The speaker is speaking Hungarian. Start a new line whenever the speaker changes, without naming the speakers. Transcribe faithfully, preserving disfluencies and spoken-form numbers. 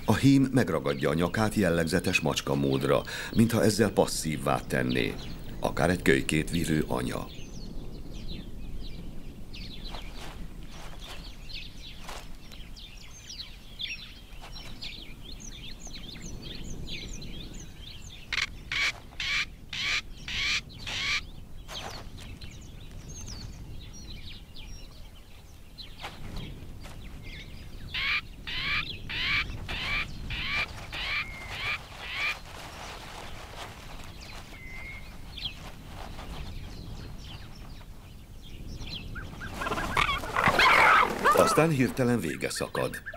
A hím megragadja a nyakát jellegzetes macska módra, mintha ezzel passzívvá tenné, akár egy kölykét vívő anya. Aztán hirtelen vége szakad.